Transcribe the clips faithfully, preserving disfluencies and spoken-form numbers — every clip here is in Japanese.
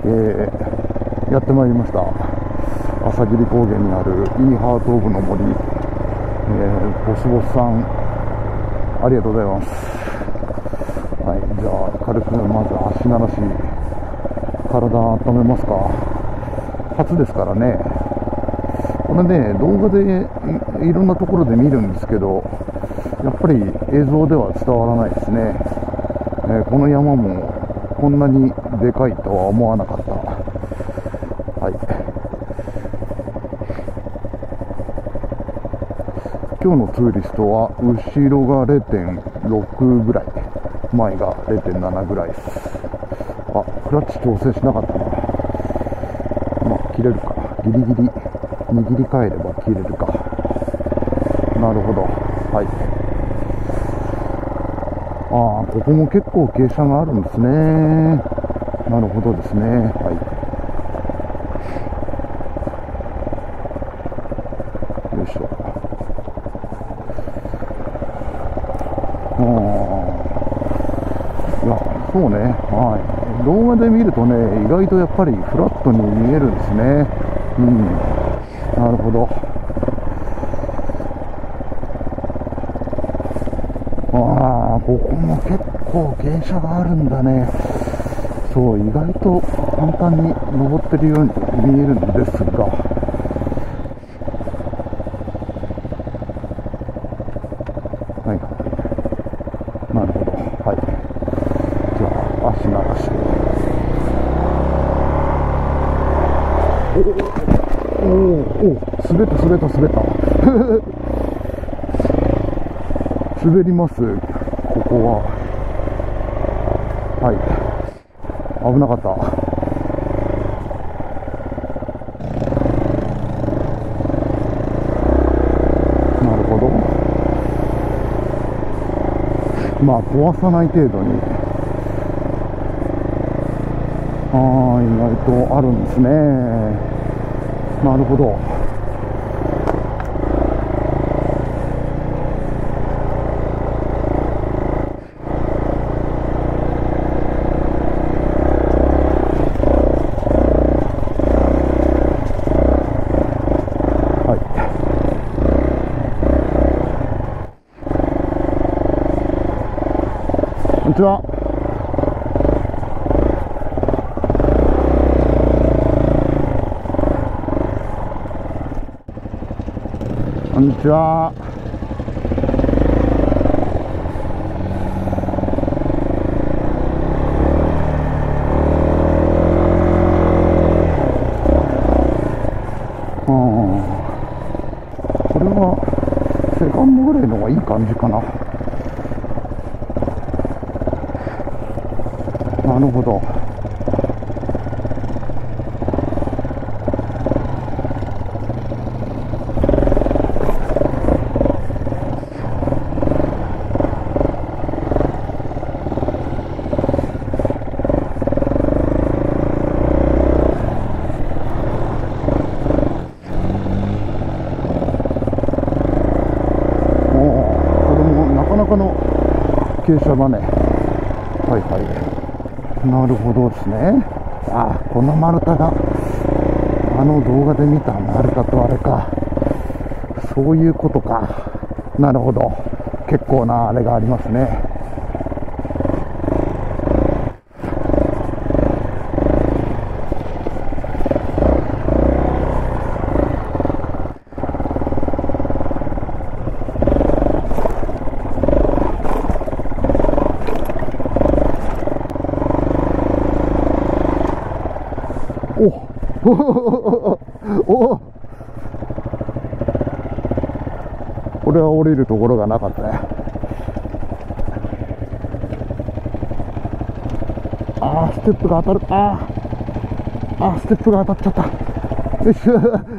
えー、やってまいりました。朝霧高原にあるイーハートオブの森、えー、ボスボスさんありがとうございます。はい、じゃあ軽くまず足慣らし体温めますか。初ですからね。これね、動画で い, いろんなところで見るんですけど、やっぱり映像では伝わらないですね。えー、この山もこんなにでかいとは思わなかった。はい。今日のツーリストは後ろが れいてんろく ぐらい、前が れいてんなな ぐらいです。あ、クラッチ調整しなかったな。まあ切れるか、ギリギリ握り替えれば切れるか。なるほど。はい。ああ、ここも結構傾斜があるんですね。なるほどですね。はい。よいしょ。ああ。いや、そうね。はい。動画で見るとね、意外とやっぱりフラットに見えるんですね。うん。なるほど。ああ、ここも結構傾斜があるんだね。そう、意外と簡単に登ってるように見えるんですが。はいはい。なるほど。はい。じゃあ、足慣らして。おお、おお、滑った、滑った、滑った。滑ります、ここは。はい。危なかった。なるほど。まあ、壊さない程度に。ああ、意外とあるんですね。なるほど。こんにちは。こんにちは。うん。これはセカンドぐらいの方がいい感じかな。なるほど。おお、これもなかなかの傾斜だね。はいはい。なるほどですね。ああ、この丸太があの動画で見た丸太とあれか。そういうことか。なるほど。結構なあれがありますね。おおお、これは降りるところがなかったね。ああ、ステップが当たる。ああ、ああ、ステップが当たっちゃった。よし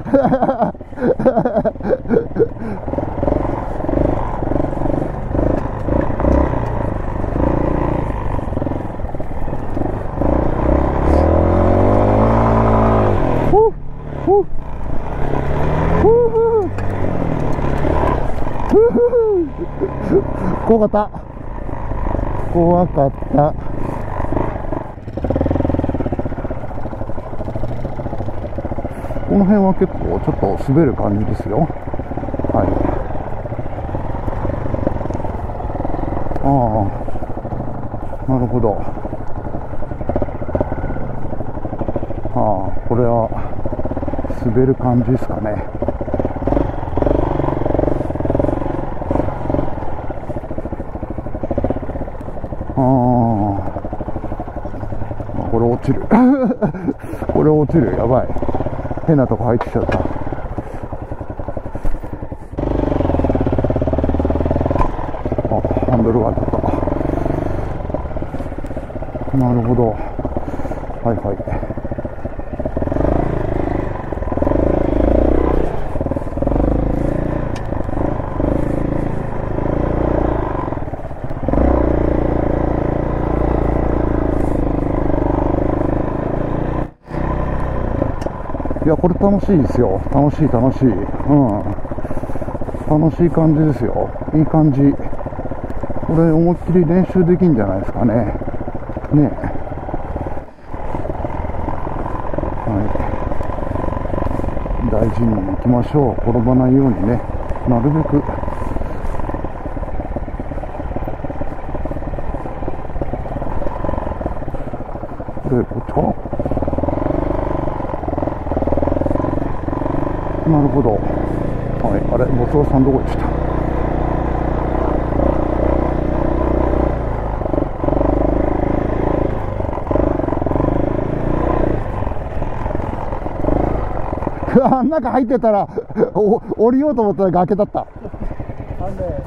怖かった。怖かった。 この辺は結構ちょっと滑る感じですよ。はい。ああ、なるほど。ああ、これは滑る感じですかね。ああ、これ落ちる。これ落ちる。やばい。変なとこ入ってきちゃった。あ、ハンドルが当たった。なるほど。はいはい。いや、これ楽しいですよ。楽しい楽しい。うん。楽しい感じですよ。いい感じ。これ思いっきり練習できんじゃないですかね。ねえ。はい。大事に行きましょう。転ばないようにね。なるべく。で、こっちかな。なるほど。はい、あれ、ボスオさんどこ行ってた？あん中入ってたらお降りようと思ったら崖だった。 あのね、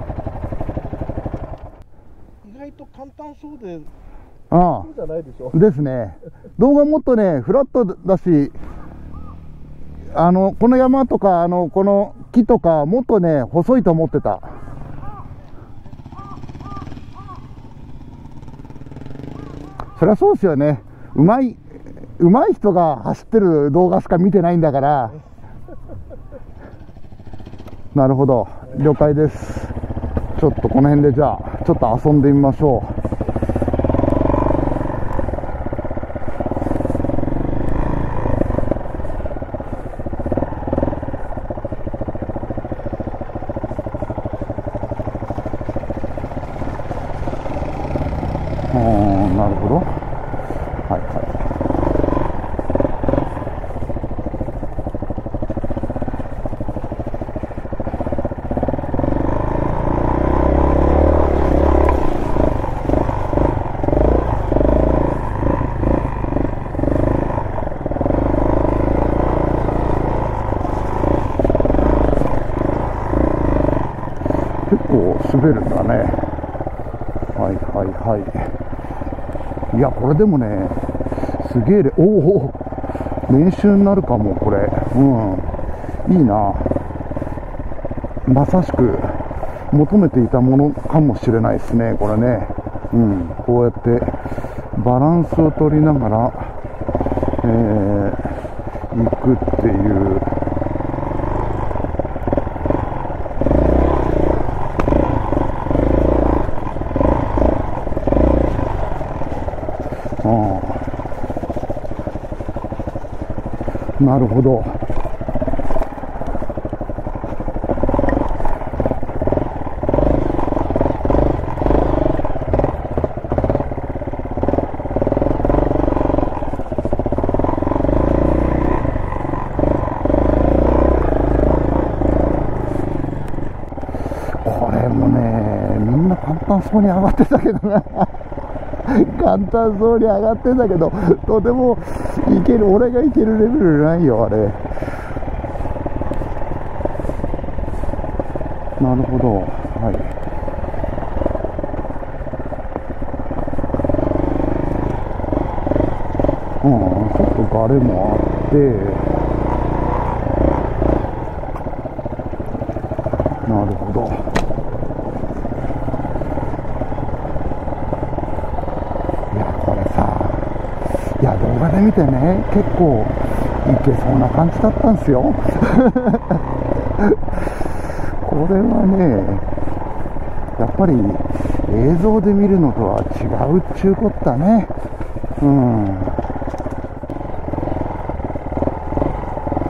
意外と簡単そうで、 ああ、 そうじゃないでしょ。 ですね。動画もっとね、フラットだし、あのこの山とかあのこの木とかもっとね細いと思ってた。そりゃそうですよね。うまいうまい人が走ってる動画しか見てないんだから。なるほど、了解です。ちょっとこの辺でじゃあちょっと遊んでみましょう。なるほど。はいはい。結構滑るんだね。はいはいはい。いや、これでもね、すげえ、おお、練習になるかも、これ。うん。いいな。まさしく、求めていたものかもしれないですね、これね。うん。こうやって、バランスを取りながら、えー、行くっていう。なるほど。これもね、みんな簡単そうに上がってたけどな。簡単そうに上がってたけど、とてもいける、俺がいけるレベルじゃないよ、あれ。なるほど。はい。うん、ちょっとガレもあって、なるほど。いや、これさ、いや、動画で見てね、結構いけそうな感じだったんですよ。これはね、やっぱり映像で見るのとは違うっちゅうことだね。うん。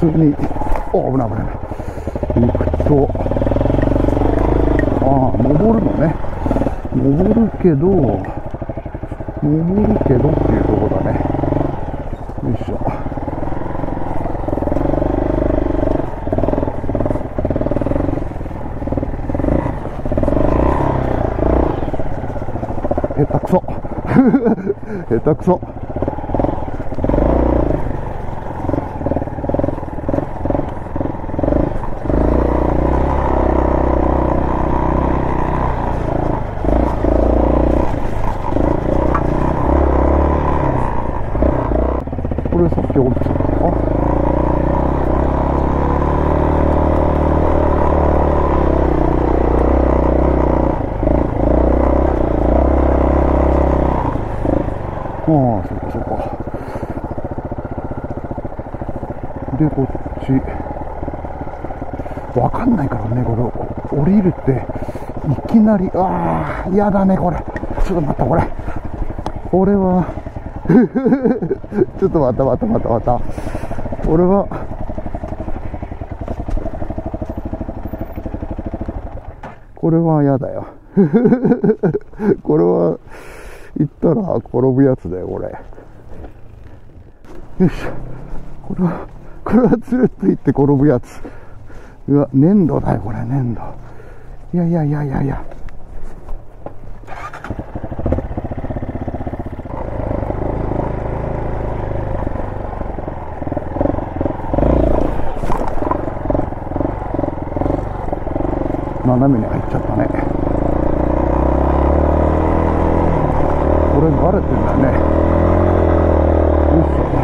通に、お、危ない危ない。行くと、ああ、登るのね。登るけど、登るけどっていうところだね。よいしょ。下手くそ。下手くそ。これさっき降りてたのかな。ああ、そうかそうか。で、こっち。わかんないからね、これ、降りるって、いきなり、ああ、やだね、これ。ちょっと待った、これ。これは、ちょっと待った、待った、待った、待った。俺は、これはやだよ。これは、行ったら転ぶやつだよ、これ。よいしょ。これは、これはつるっといって転ぶやつ。うわ、粘土だよ、これ、粘土。いやいやいやいやいや。斜めに入っちゃったね。これバレてんだよね。よいしょ。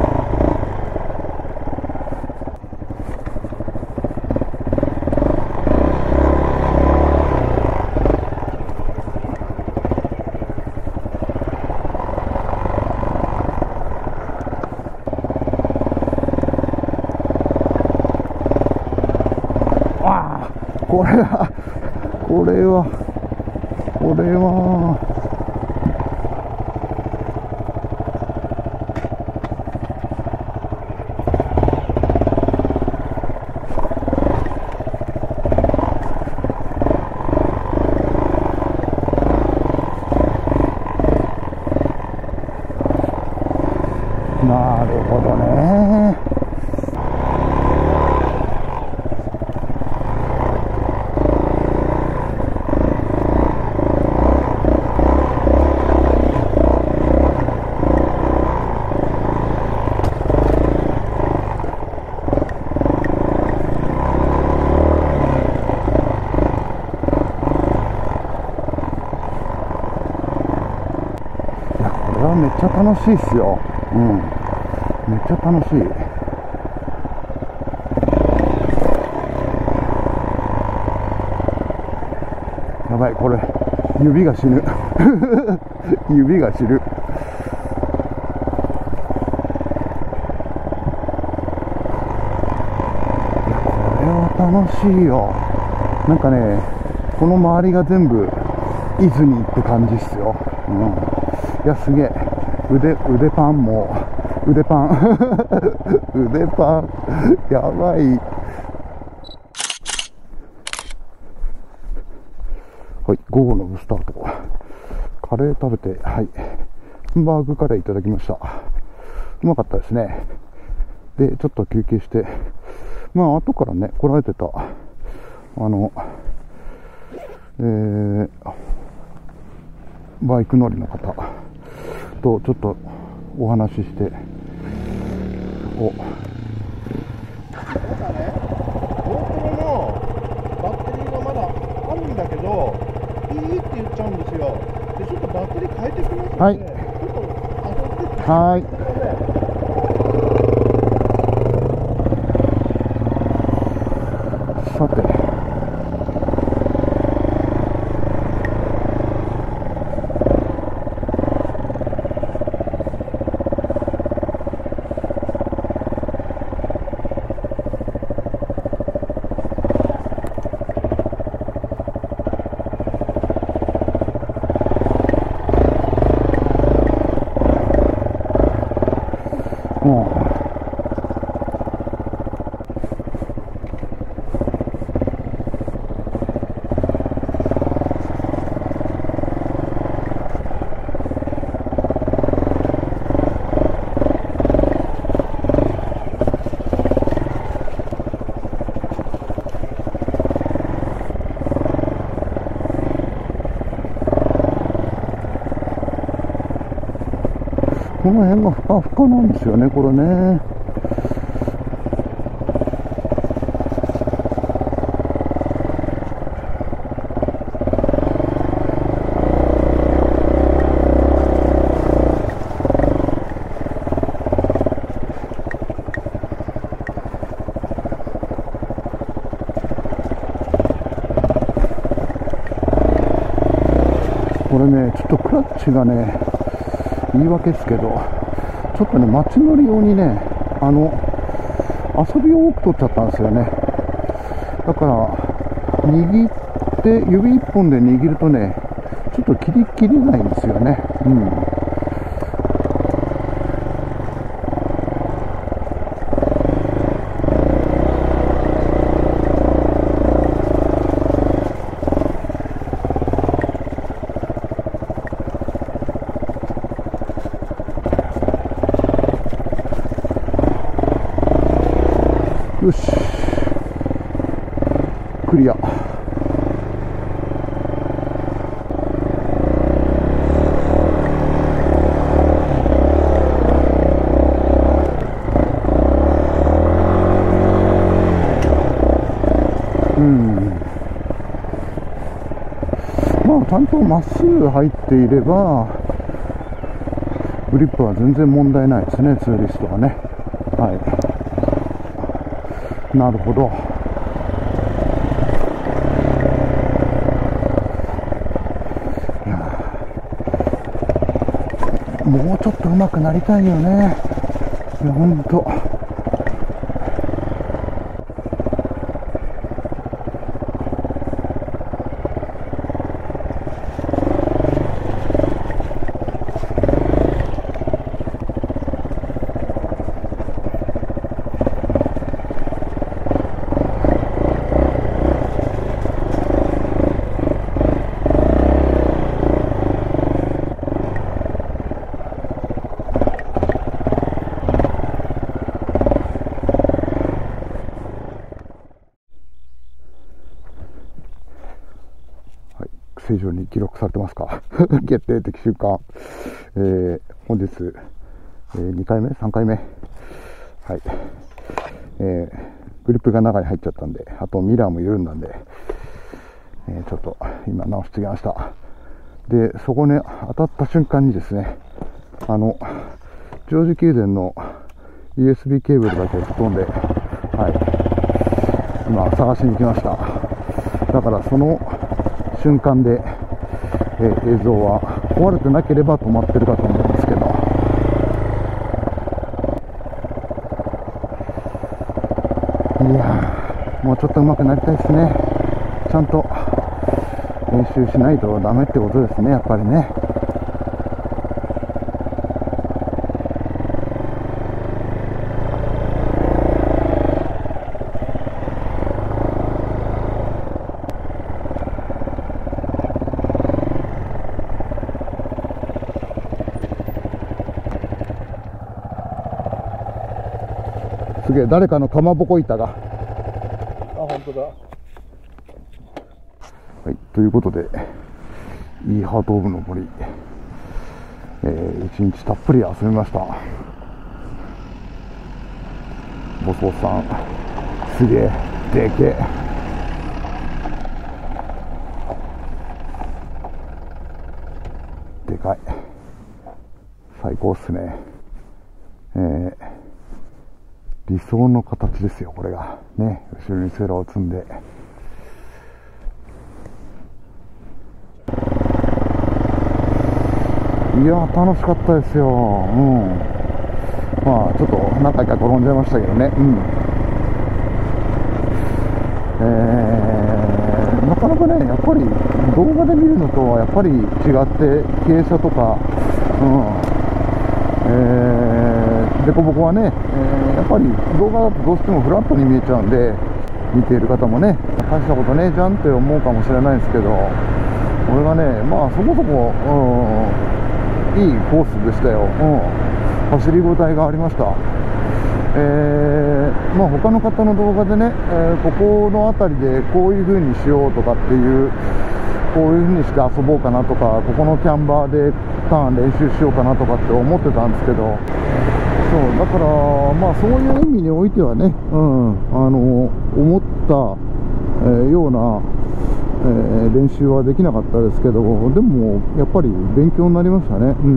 ああ、これは、これは、これは、なるほどね。いや、これはめっちゃ楽しいっすよ。うん。めっちゃ楽しい。やばい、これ、指が死ぬ。指が死ぬ。いや、これは楽しいよ。なんかね、この周りが全部、伊豆にって感じっすよ。うん。いや、すげえ。腕、腕パンも、腕パン。腕パン。やばい。はい、午後のブスタート。カレー食べて、はい。ハンバーグカレーいただきました。うまかったですね。で、ちょっと休憩して、まあ、後からね、来られてた、あの、えー、バイク乗りの方とちょっとお話しして、おなんかね、GoPro のバッテリーがまだあるんだけど、いいって言っちゃうんですよ。で、ちょっとバッテリー変えてきますので、 はい、 ちょっと当たってって。 はい。さて、もこの辺がふかふかなんですよね、これね。これね、ちょっとクラッチがね、言い訳ですけど、ちょっとね、街乗り用にね、あの、遊びを多く取っちゃったんですよね。だから、握って、指一本で握るとね、ちょっと切り切れないんですよね。うん。よし、クリア。うん、まあちゃんとまっすぐ入っていればグリップは全然問題ないですね、ツーリストはね。はい、なるほど。もうちょっと上手くなりたいよね。いや、ほんと。正常に記録されてますか決定的瞬間、えー、本日、えー、にかいめさんかいめ、はい、えー、グリップが中に入っちゃったんで、あとミラーも緩んだんで、えー、ちょっと今直してきました。でそこに当たった瞬間にですね、あのジョージ宮殿の ユーエスビー ケーブルだけ飛んで、はい、今探しに来ました。だからその瞬間で、えー、映像は壊れてなければ止まってるかと思うんですけど、いやー、もうちょっと上手くなりたいですね。ちゃんと練習しないとダメってことですね、やっぱりね。すげえ、誰かのかまぼこ板が。あ、 本当だ。 はい、ということで、イーハートオブの森、えー、一日たっぷり遊びました。ボスボスさん、すげえ、でけえ。でかい。最高っすね。えー理想の形ですよ、これがね。後ろにセーラーを積んで、いや楽しかったですよ。うん、まあちょっと何回か転んじゃいましたけどね。うん、えー、なかなかね、やっぱり動画で見るのとはやっぱり違って傾斜とか、うん、えー、デコボコはね、えー、やっぱり動画だとどうしてもフラットに見えちゃうんで、見ている方もね、大したことねえじゃんって思うかもしれないですけど、これがね、まあそこそこ、うん、いいコースでしたよ。うん、走り応えがありました。えー、まあ他の方の動画でね、えー、ここの辺りでこういう風にしようとかっていう、こういう風にして遊ぼうかなとか、ここのキャンバーでターン練習しようかなとかって思ってたんですけど、そうだからまあそういう意味においてはね、うん、あの思った、えー、ような、えー、練習はできなかったですけど、でもやっぱり勉強になりましたね。うん、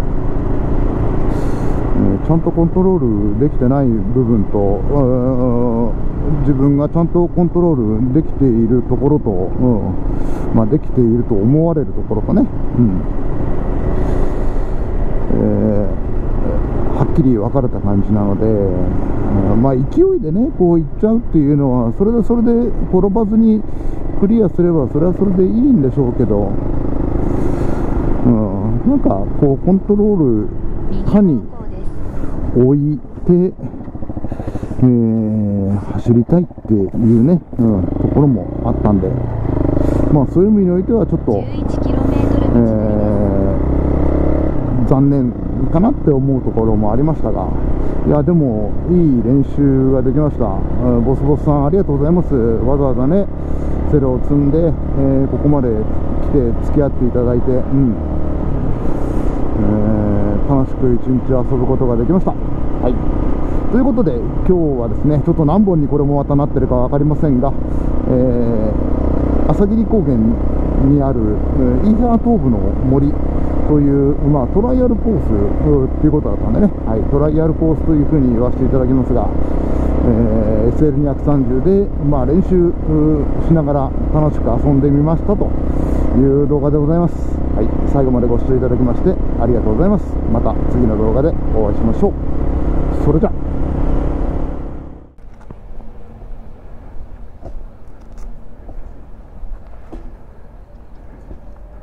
えー、ちゃんとコントロールできてない部分と、自分がちゃんとコントロールできているところと、うんまあ、できていると思われるところとね、うんえー、はっきり分かれた感じなので、うん、まあ勢いでねこういっちゃうっていうのはそれでそれで転ばずにクリアすればそれはそれでいいんでしょうけど、うん、なんかこうコントロール下に置いて、えー、走りたいっていうね、うん、ところもあったんで、まあそういう意味においてはちょっと、えー、残念かなって思うところもありましたが、いやでもいい練習ができました。うん、ボスボスさんありがとうございます。わざわざねセロを積んで、えー、ここまで来て付き合っていただいて、うんえー、楽しく一日遊ぶことができました。はい、ということで今日はですねちょっと何本にこれもまたなってるか分かりませんが、えー、朝霧高原にある、えー、イーハー東部の森という、まあ、トライアルコースということだったんでね、はい、トライアルコースというふうに言わせていただきますが、えー、エスエルにひゃくさんじゅう で、まあ、練習しながら楽しく遊んでみましたという動画でございます。はい、最後までご視聴いただきましてありがとうございます。また次の動画でお会いしましょう。それじゃ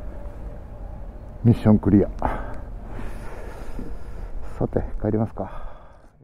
ミッションクリア。さて帰りますか。